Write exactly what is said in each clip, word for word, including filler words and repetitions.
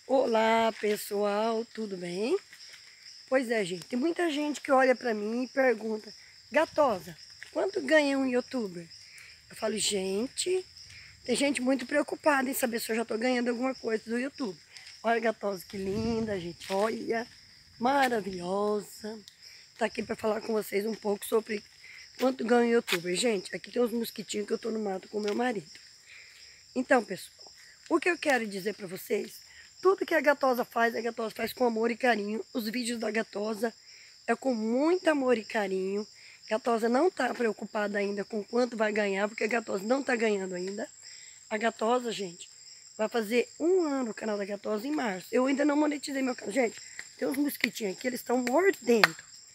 Olá pessoal, tudo bem? Pois é, gente, tem muita gente que olha pra mim e pergunta: Gatosa, quanto ganha um youtuber? Eu falo, gente, tem gente muito preocupada em saber se eu já tô ganhando alguma coisa do YouTube. Olha, Gatosa, que linda, gente, olha, maravilhosa. Tá aqui pra falar com vocês um pouco sobre quanto ganha um youtuber. Gente, aqui tem uns mosquitinhos que eu tô no mato com meu marido. Então, pessoal, o que eu quero dizer pra vocês, tudo que a Gatosa faz, a Gatosa faz com amor e carinho. Os vídeos da Gatosa é com muito amor e carinho. A Gatosa não está preocupada ainda com quanto vai ganhar, porque a Gatosa não está ganhando ainda. A Gatosa, gente, vai fazer um ano o canal da Gatosa em março. Eu ainda não monetizei meu canal. Gente, tem uns mosquitinhos aqui, eles estão mordendo.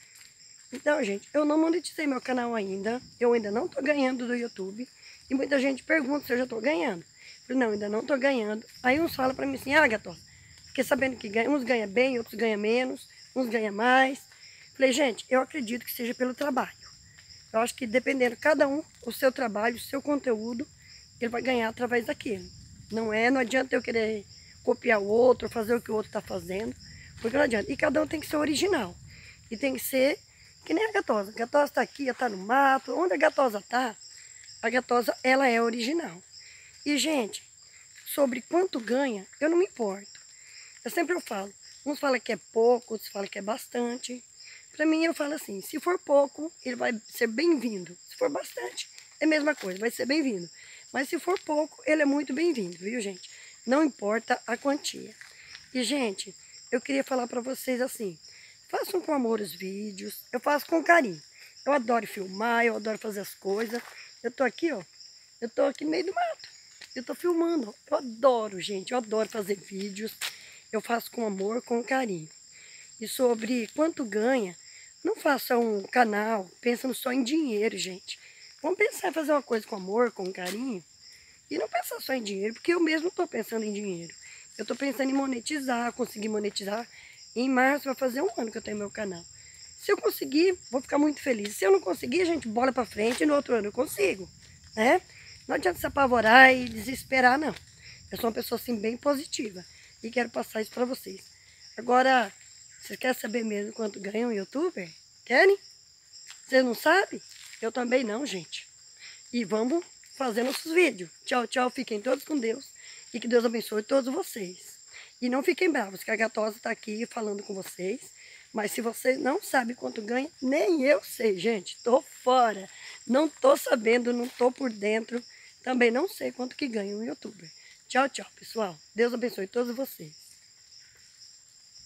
Então, gente, eu não monetizei meu canal ainda. Eu ainda não estou ganhando do YouTube. E muita gente pergunta se eu já estou ganhando. Eu falei, não, ainda não estou ganhando. Aí uns falam para mim assim, ah, Gatosa, fiquei sabendo que ganha, uns ganham bem, outros ganham menos, uns ganham mais. Eu falei, gente, eu acredito que seja pelo trabalho. Eu acho que dependendo, cada um, o seu trabalho, o seu conteúdo, ele vai ganhar através daquilo. Não é, não adianta eu querer copiar o outro, fazer o que o outro está fazendo, porque não adianta. E cada um tem que ser original. E tem que ser que nem a Gatosa. A Gatosa está aqui, está no mato. Onde a Gatosa está, a Gatosa, ela é original. E, gente, sobre quanto ganha, eu não me importo. Eu sempre eu falo, uns falam que é pouco, outros falam que é bastante. Para mim, eu falo assim, se for pouco, ele vai ser bem-vindo. Se for bastante, é a mesma coisa, vai ser bem-vindo. Mas se for pouco, ele é muito bem-vindo, viu, gente? Não importa a quantia. E, gente, eu queria falar para vocês assim, façam com amor os vídeos, eu faço com carinho. Eu adoro filmar, eu adoro fazer as coisas. Eu tô aqui, ó, eu tô aqui no meio do mato. Eu tô filmando, eu adoro, gente, eu adoro fazer vídeos. Eu faço com amor, com carinho. E sobre quanto ganha, não faça um canal pensando só em dinheiro, gente. Vamos pensar em fazer uma coisa com amor, com carinho. E não pensar só em dinheiro, porque eu mesmo estou pensando em dinheiro. Eu estou pensando em monetizar, conseguir monetizar. Em março vai fazer um ano que eu tenho meu canal. Se eu conseguir, vou ficar muito feliz. Se eu não conseguir, a gente bola para frente e no outro ano eu consigo, né? Não adianta se apavorar e desesperar, não. Eu sou uma pessoa assim bem positiva e quero passar isso para vocês. Agora, vocês querem saber mesmo quanto ganha um youtuber? Querem? Vocês não sabem? Eu também não, gente. E vamos fazer nossos vídeos. Tchau, tchau. Fiquem todos com Deus. E que Deus abençoe todos vocês. E não fiquem bravos, que a Gatosa está aqui falando com vocês. Mas se você não sabe quanto ganha, nem eu sei, gente. Tô fora. Não tô sabendo, não tô por dentro. Também não sei quanto que ganha um youtuber. Tchau, tchau, pessoal. Deus abençoe todos vocês.